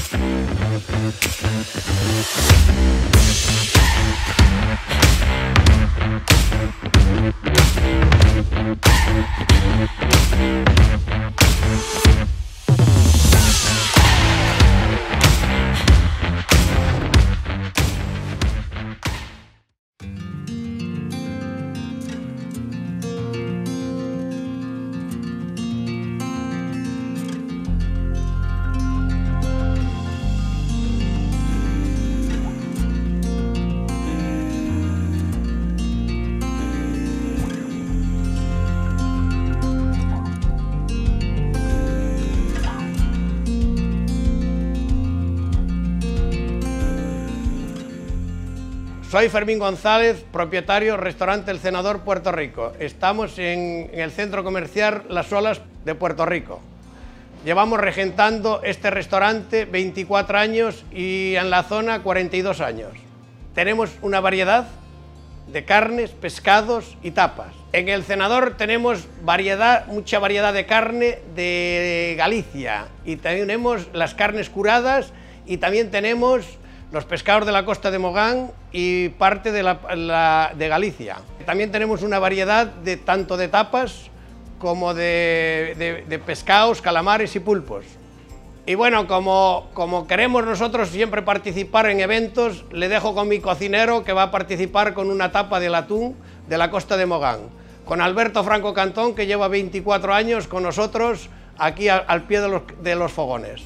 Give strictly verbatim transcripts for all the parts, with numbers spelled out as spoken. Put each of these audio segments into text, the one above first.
Soy Fermín González, propietario Restaurante El Cenador Puerto Rico. Estamos en, en el centro comercial Las Olas de Puerto Rico. Llevamos regentando este restaurante veinticuatro años y en la zona cuarenta y dos años. Tenemos una variedad de carnes, pescados y tapas. En El Cenador tenemos variedad, mucha variedad de carne de Galicia y también tenemos las carnes curadas y también tenemos los pescados de la costa de Mogán y parte de, la, la, de Galicia. También tenemos una variedad de, tanto de tapas como de, de, de pescados, calamares y pulpos. Y bueno, como, como queremos nosotros siempre participar en eventos, le dejo con mi cocinero que va a participar con una tapa del atún de la costa de Mogán, con Alberto Franco Cantón, que lleva veinticuatro años con nosotros aquí a, al pie de los, de los fogones.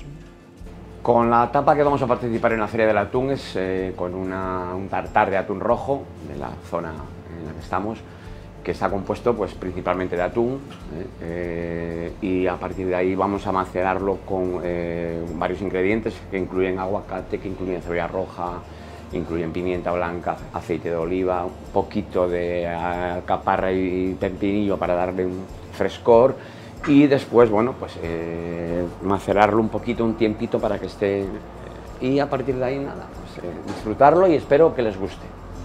Con la tapa que vamos a participar en la Feria del Atún es eh, con una, un tartar de atún rojo de la zona en la que estamos, que está compuesto pues, principalmente de atún eh, eh, y a partir de ahí vamos a macerarlo con eh, varios ingredientes que incluyen aguacate, que incluyen cebolla roja, incluyen pimienta blanca, aceite de oliva, un poquito de alcaparra y pepinillo para darle un frescor. Y después, bueno, pues eh, macerarlo un poquito, un tiempito para que esté... Y a partir de ahí, nada, pues, eh, disfrutarlo y espero que les guste.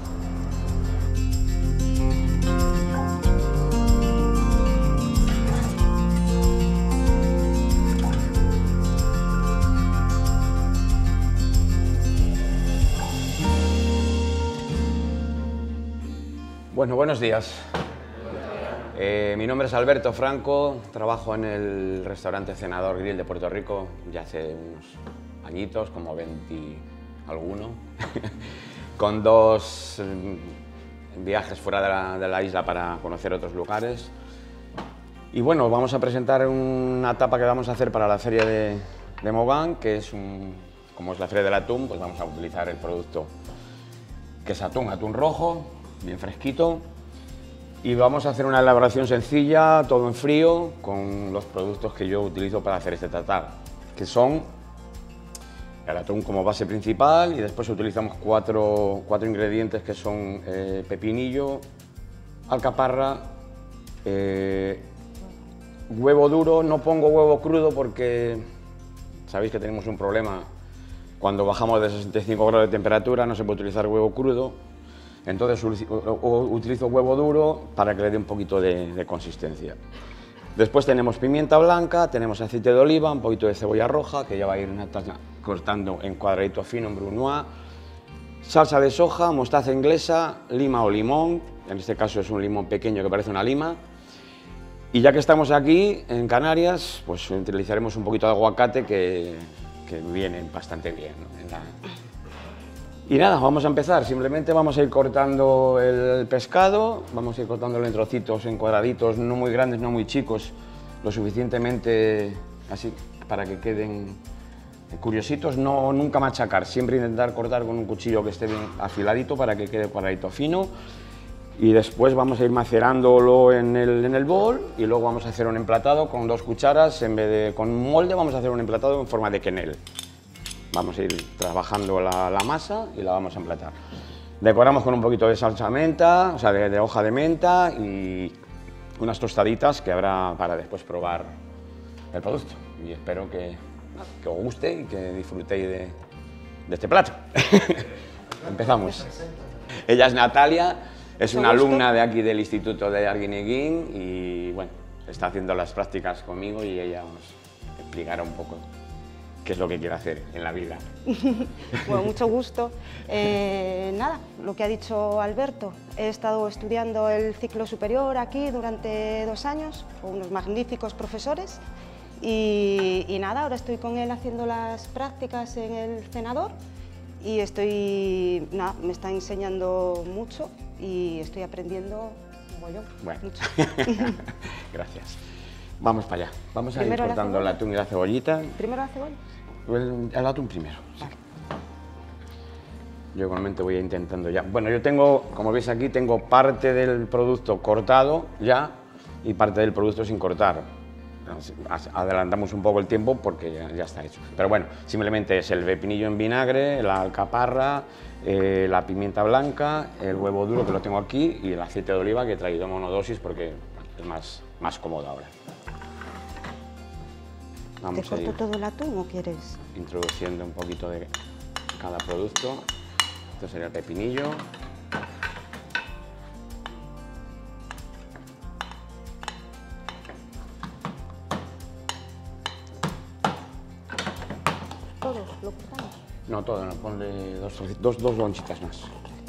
Bueno, buenos días. Eh, mi nombre es Alberto Franco, trabajo en el restaurante Cenador Grill de Puerto Rico ya hace unos añitos, como veinte alguno, con dos eh, viajes fuera de la, de la isla para conocer otros lugares. Y bueno, vamos a presentar una tapa que vamos a hacer para la feria de, de Mogán, que es un, como es la feria del atún, pues vamos a utilizar el producto que es atún, atún rojo, bien fresquito. Y vamos a hacer una elaboración sencilla, todo en frío, con los productos que yo utilizo para hacer este tartar, que son el atún como base principal y después utilizamos cuatro, cuatro ingredientes que son eh, pepinillo, alcaparra, eh, huevo duro. No pongo huevo crudo porque sabéis que tenemos un problema, cuando bajamos de sesenta y cinco grados de temperatura no se puede utilizar huevo crudo. Entonces utilizo huevo duro para que le dé un poquito de, de consistencia. Después tenemos pimienta blanca, tenemos aceite de oliva, un poquito de cebolla roja, que ya va a ir cortando en cuadraditos finos en brunoise, salsa de soja, mostaza inglesa, lima o limón, en este caso es un limón pequeño que parece una lima. Y ya que estamos aquí en Canarias, pues utilizaremos un poquito de aguacate que, que viene bastante bien, ¿no? En la... Y nada, vamos a empezar. Simplemente vamos a ir cortando el pescado, vamos a ir cortándolo en trocitos, en cuadraditos, no muy grandes, no muy chicos, lo suficientemente así para que queden curiositos. No, nunca machacar, siempre intentar cortar con un cuchillo que esté bien afiladito para que quede cuadradito fino. Y después vamos a ir macerándolo en el, en el bol y luego vamos a hacer un emplatado con dos cucharas, en vez de con un molde vamos a hacer un emplatado en forma de quenelle. Vamos a ir trabajando la, la masa y la vamos a emplatar. Decoramos con un poquito de salsa menta, o sea, de, de hoja de menta y unas tostaditas que habrá para después probar el producto. Y espero que, que os guste y que disfrutéis de, de este plato. Empezamos. Ella es Natalia, es una alumna de aquí del Instituto de Arguineguín y bueno, está haciendo las prácticas conmigo y ella nos explicará un poco qué es lo que quiere hacer en la vida. Bueno, mucho gusto. Eh, nada, lo que ha dicho Alberto, he estado estudiando el ciclo superior aquí durante dos años, con unos magníficos profesores, y, y nada, ahora estoy con él haciendo las prácticas en el cenador y estoy, nada, me está enseñando mucho y estoy aprendiendo mogollón, bueno. mucho. Gracias. Vamos para allá. Vamos a Primero ir la cortando el cebolla. atún y la cebollita. ¿Primero la cebolla? El, el atún primero. Sí. Vale. Yo igualmente voy intentando ya. Bueno, yo tengo, como veis aquí, tengo parte del producto cortado ya y parte del producto sin cortar. Adelantamos un poco el tiempo porque ya, ya está hecho. Pero bueno, simplemente es el pepinillo en vinagre, la alcaparra, eh, la pimienta blanca, el huevo duro que lo tengo aquí y el aceite de oliva que he traído monodosis porque es más, más cómodo ahora. Vamos ¿Te a corto ir todo el atún o quieres? introduciendo un poquito de cada producto. Esto sería el pepinillo. ¿Todo lo cortamos? No, todo, no, ponle dos, dos, dos lonchitas más.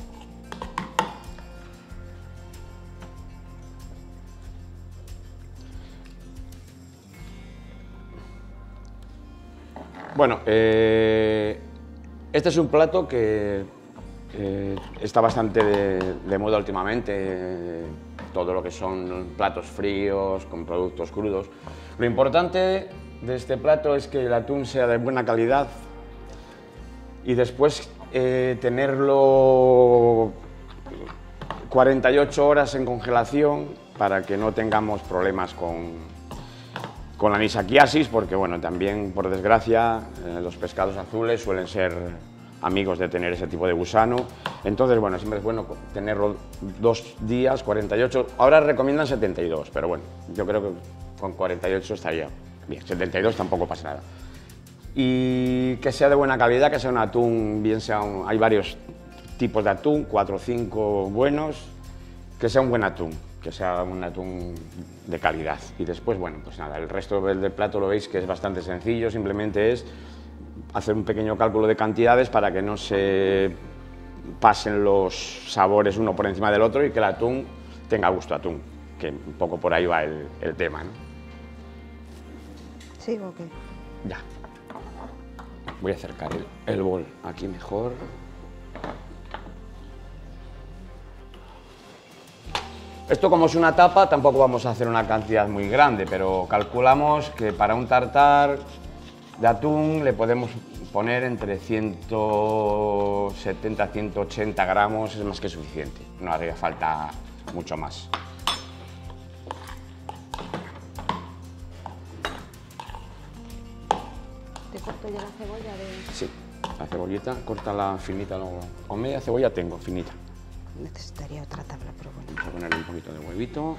Bueno, eh, este es un plato que eh, está bastante de, de moda últimamente, eh, todo lo que son platos fríos, con productos crudos. Lo importante de este plato es que el atún sea de buena calidad y después eh, tenerlo cuarenta y ocho horas en congelación para que no tengamos problemas con... con la anisakiasis, porque bueno, también por desgracia eh, los pescados azules suelen ser amigos de tener ese tipo de gusano, entonces bueno, siempre es bueno tenerlo dos días, cuarenta y ocho, ahora recomiendan setenta y dos, pero bueno, yo creo que con cuarenta y ocho estaría bien, setenta y dos tampoco pasa nada. Y que sea de buena calidad, que sea un atún, bien sea un, hay varios tipos de atún, cuatro o cinco buenos, que sea un buen atún. Que sea un atún de calidad. Y después, bueno, pues nada, el resto del, del plato lo veis que es bastante sencillo, simplemente es hacer un pequeño cálculo de cantidades para que no se pasen los sabores uno por encima del otro y que el atún tenga gusto a atún, que un poco por ahí va el, el tema, ¿no? Sí, ok. Ya. Voy a acercar el, el bol aquí mejor. Esto, como es una tapa, tampoco vamos a hacer una cantidad muy grande, pero calculamos que para un tartar de atún le podemos poner entre ciento setenta a ciento ochenta gramos, es más que suficiente, no haría falta mucho más. ¿Te corto ya la cebolla? De... Sí, la cebollita, córtala finita luego. Con media cebolla tengo, finita. Necesitaría otra tabla, pero bueno. Vamos a ponerle un poquito de huevito.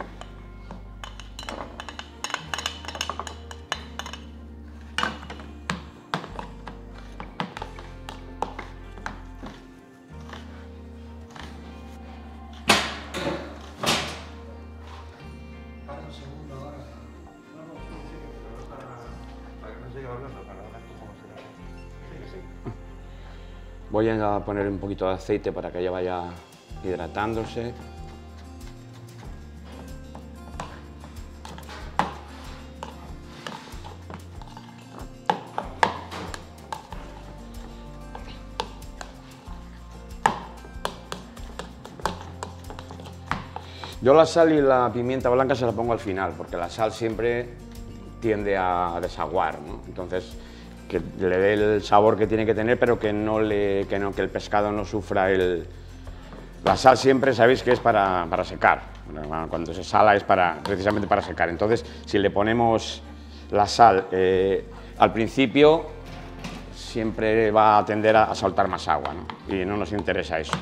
Voy a poner un poquito de aceite para que ella vaya hidratándose. Yo la sal y la pimienta blanca se la pongo al final, porque la sal siempre tiende a desaguar, ¿no? Entonces, que le dé el sabor que tiene que tener, pero que no le, que no, que el pescado no sufra el... La sal siempre sabéis que es para, para secar, cuando se sala es para, precisamente para secar, entonces si le ponemos la sal eh, al principio siempre va a tender a, a soltar más agua, ¿no? Y no nos interesa eso.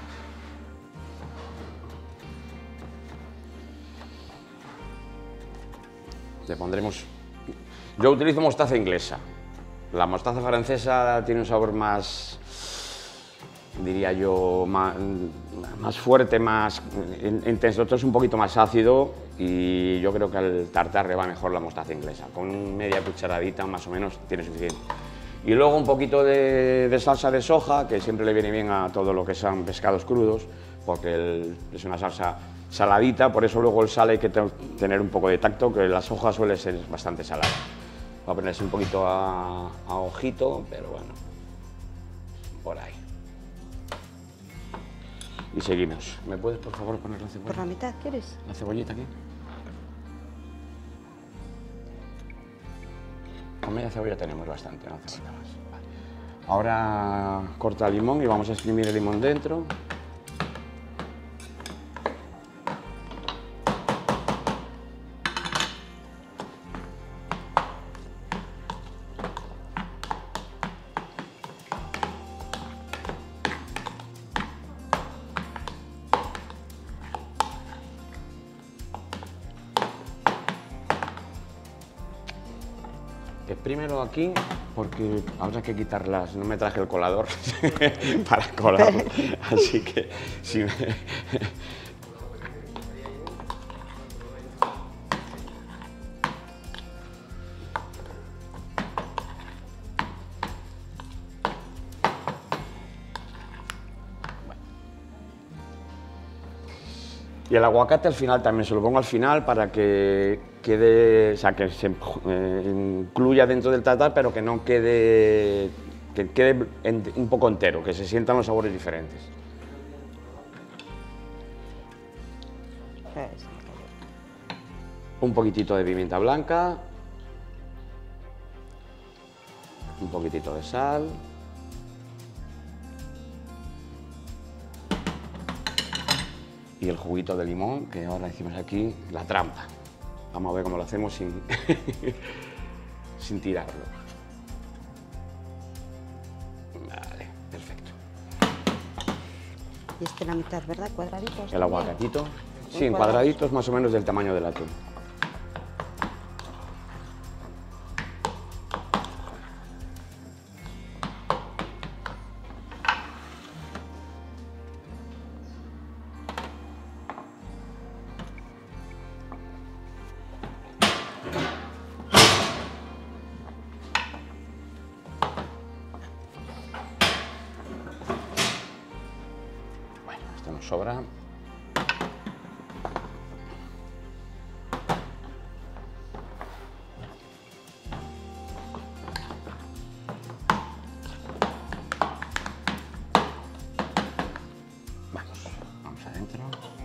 Le pondremos... Yo utilizo mostaza inglesa. La mostaza francesa tiene un sabor más, diría yo, más, más fuerte, más intenso. Esto es un poquito más ácido y yo creo que al tartar le va mejor la mostaza inglesa. Con media cucharadita más o menos tiene suficiente. Y luego un poquito de, de salsa de soja, que siempre le viene bien a todo lo que sean pescados crudos, porque el, es una salsa saladita, por eso luego el sal hay que te, tener un poco de tacto, que la soja suele ser bastante salada. Va a ponerse un poquito a, a ojito, pero bueno, por ahí. Y seguimos. ¿Me puedes, por favor, poner la cebolla? ¿Por la mitad quieres? ¿La cebollita aquí? Con media cebolla tenemos bastante, no hace falta más. Vale. Ahora corta el limón y vamos a exprimir el limón dentro. Exprímelo aquí porque habrá que quitarlas, no me traje el colador para colarlo, así que si me... Y el aguacate al final también se lo pongo al final para que quede, o sea, que se eh, incluya dentro del tartar, pero que no quede, que quede en, un poco entero, que se sientan los sabores diferentes. Un poquitito de pimienta blanca, un poquitito de sal. Y el juguito de limón, que ahora decimos aquí, la trampa. Vamos a ver cómo lo hacemos sin, sin tirarlo. Vale, perfecto. Y este la mitad, ¿verdad? Cuadraditos. El aguacatito. Sí, en cuadraditos más o menos del tamaño del atún. Esto nos sobra. Vamos, vamos adentro.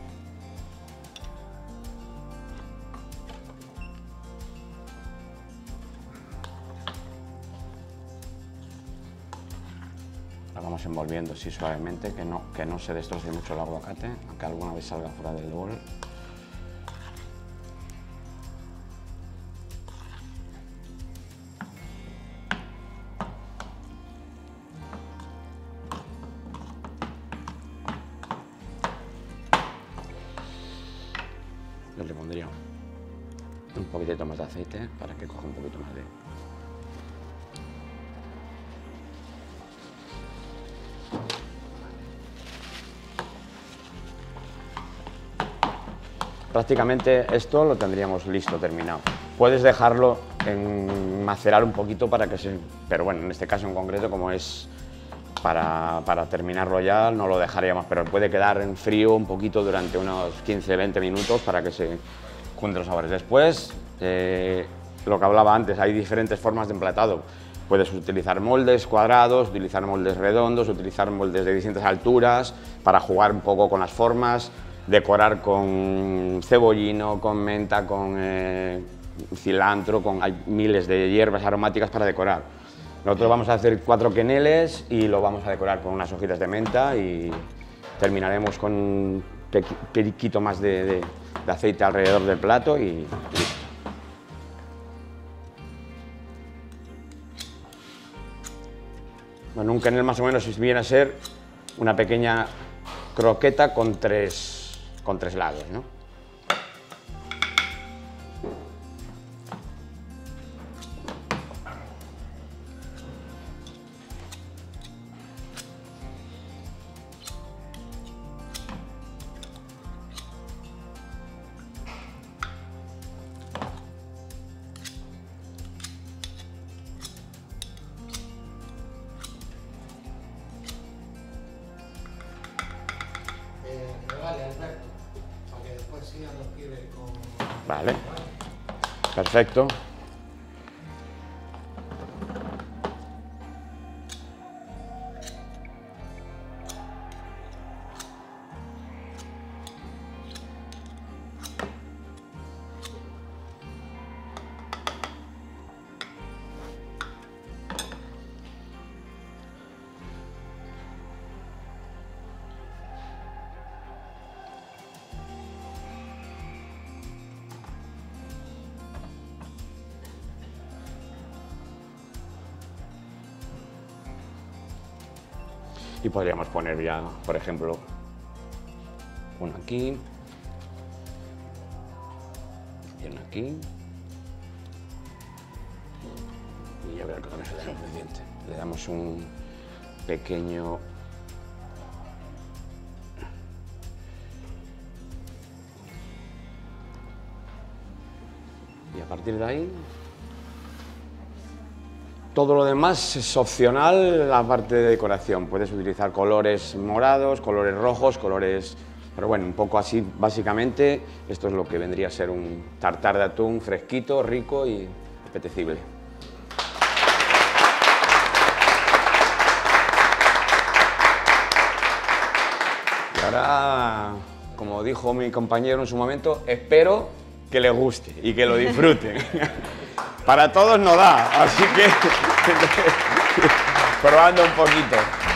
Lo vamos envolviendo así suavemente, que no, que no se destroce mucho el aguacate, aunque alguna vez salga fuera del bol. Yo le pondría un poquitito más de aceite para que coja un poquito más de... Prácticamente esto lo tendríamos listo, terminado. Puedes dejarlo en macerar un poquito para que se... Pero bueno, en este caso en concreto, como es para, para terminarlo ya, no lo dejaríamos, pero puede quedar en frío un poquito durante unos quince a veinte minutos para que se junten los sabores. Después, eh, lo que hablaba antes, hay diferentes formas de emplatado. Puedes utilizar moldes cuadrados, utilizar moldes redondos, utilizar moldes de distintas alturas para jugar un poco con las formas. Decorar con cebollino, con menta, con eh, cilantro, con, hay miles de hierbas aromáticas para decorar. Nosotros vamos a hacer cuatro queneles y lo vamos a decorar con unas hojitas de menta y terminaremos con un periquito más de, de, de aceite alrededor del plato y listo. Bueno, un quenel más o menos viene a ser una pequeña croqueta con tres con tres lados, ¿no? Vale. Perfecto. Y podríamos poner ya, por ejemplo, uno aquí y uno aquí. Y ya verá que con eso le damos suficiente. Le damos un pequeño... Y a partir de ahí... Todo lo demás es opcional, la parte de decoración. Puedes utilizar colores morados, colores rojos, colores... Pero bueno, un poco así, básicamente, esto es lo que vendría a ser un tartar de atún fresquito, rico y apetecible. Y ahora, como dijo mi compañero en su momento, espero que les guste y que lo disfruten. Para todos no da, así que probando un poquito.